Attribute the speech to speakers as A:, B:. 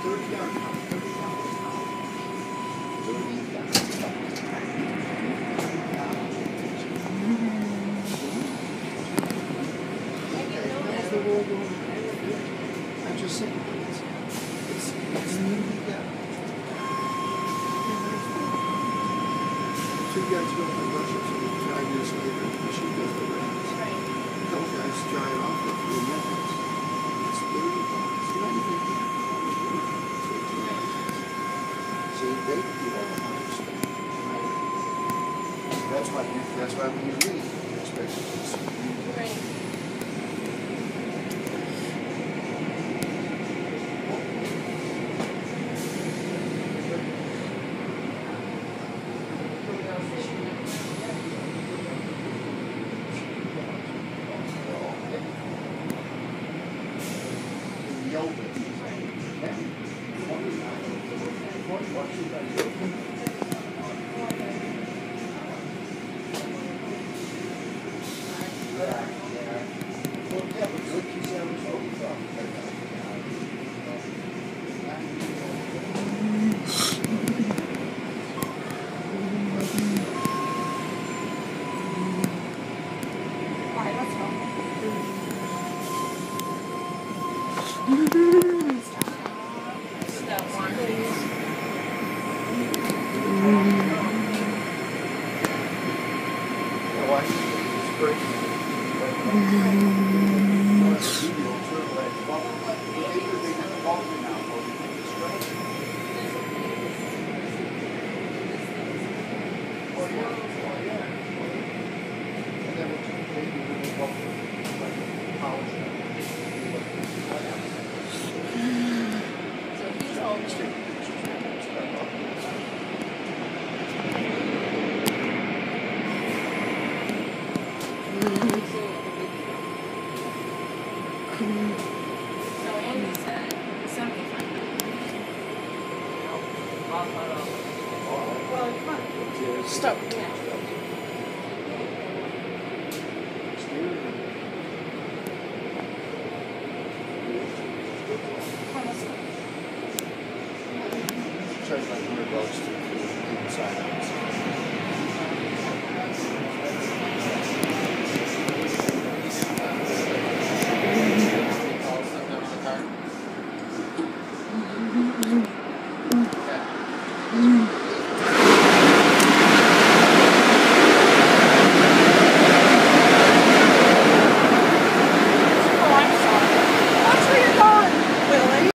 A: I'm just saying, it's nearly done. Two guys go to Russia, so 5 years later, she does the rounds. A couple guys dry it off for 3 minutes. It's 30 bucks. Not even that. See, they do all the hard stuff. That's why when you read, you expect to see.
B: Right.
A: Stop. Charge like $100 to inside.